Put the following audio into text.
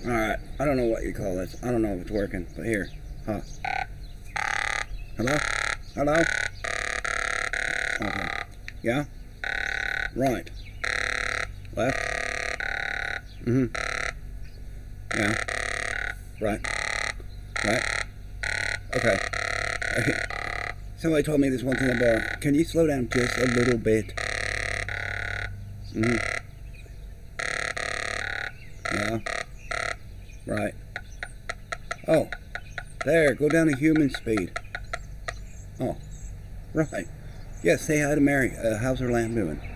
Alright, I don't know what you call this. I don't know if it's working, but here. Huh. Hello? Hello? Okay. Yeah? Right. Left? Mm-hmm. Yeah. Right. Right. Okay. Somebody told me this once in the bar. Can you slow down just a little bit? Mm-hmm. Yeah. Right. Oh. There. Go down to human speed. Oh. Right. Yeah, say hi to Mary. How's her lamp doing?